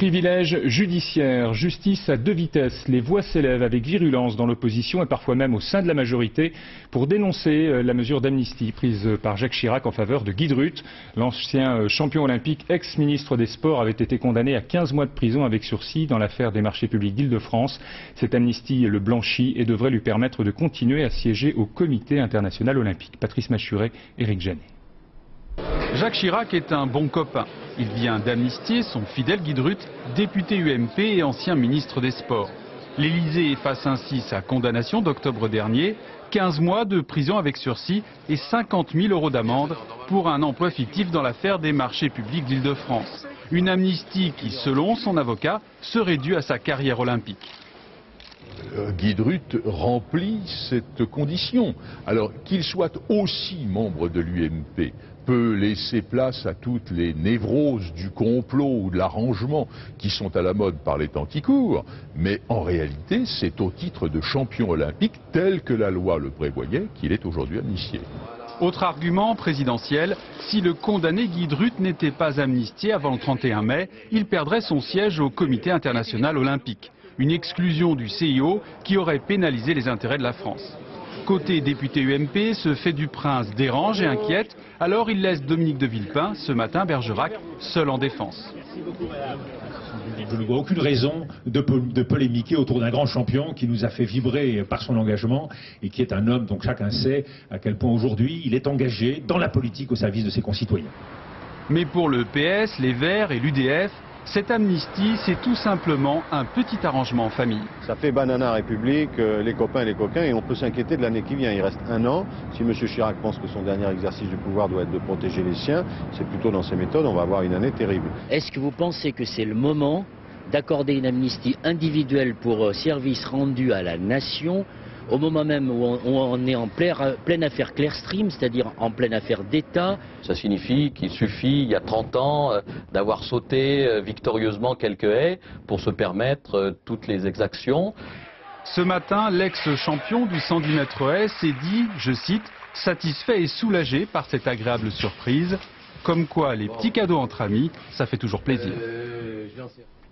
Privilège judiciaire, justice à deux vitesses. Les voix s'élèvent avec virulence dans l'opposition et parfois même au sein de la majorité pour dénoncer la mesure d'amnistie prise par Jacques Chirac en faveur de Guy Drut. L'ancien champion olympique, ex-ministre des Sports, avait été condamné à 15 mois de prison avec sursis dans l'affaire des marchés publics d'Île-de-France. Cette amnistie le blanchit et devrait lui permettre de continuer à siéger au Comité international olympique. Patrice Machuret, Éric Janet. Jacques Chirac est un bon copain. Il vient d'amnistier son fidèle Guy Drut, député UMP et ancien ministre des Sports. L'Élysée efface ainsi sa condamnation d'octobre dernier, 15 mois de prison avec sursis et 50 000 € d'amende pour un emploi fictif dans l'affaire des marchés publics d'Île-de-France. Une amnistie qui, selon son avocat, serait due à sa carrière olympique. Guy Drut remplit cette condition. Alors qu'il soit aussi membre de l'UMP peut laisser place à toutes les névroses du complot ou de l'arrangement qui sont à la mode par les temps qui courent, mais en réalité c'est au titre de champion olympique tel que la loi le prévoyait qu'il est aujourd'hui amnistié. Autre argument présidentiel, si le condamné Guy Drut n'était pas amnistié avant le 31 mai, il perdrait son siège au Comité international olympique. Une exclusion du CIO qui aurait pénalisé les intérêts de la France. Côté député UMP, ce fait du prince dérange et inquiète, alors il laisse Dominique de Villepin, ce matin Bergerac, seul en défense. Je ne vois aucune raison de polémiquer autour d'un grand champion qui nous a fait vibrer par son engagement et qui est un homme dont chacun sait à quel point aujourd'hui il est engagé dans la politique au service de ses concitoyens. Mais pour le PS, les Verts et l'UDF, cette amnistie, c'est tout simplement un petit arrangement en famille. Ça fait banana République, les copains et les coquins, et on peut s'inquiéter de l'année qui vient. Il reste un an. Si M. Chirac pense que son dernier exercice du pouvoir doit être de protéger les siens, c'est plutôt dans ses méthodes, on va avoir une année terrible. Est-ce que vous pensez que c'est le moment d'accorder une amnistie individuelle pour service rendu à la nation, au moment même où on est en pleine affaire Clearstream, c'est-à-dire en pleine affaire d'État? Ça signifie qu'il suffit, il y a 30 ans, d'avoir sauté victorieusement quelques haies pour se permettre toutes les exactions. Ce matin, l'ex-champion du 110 mètres haies s'est dit, je cite, « satisfait et soulagé par cette agréable surprise ». Comme quoi, les petits cadeaux entre amis, ça fait toujours plaisir.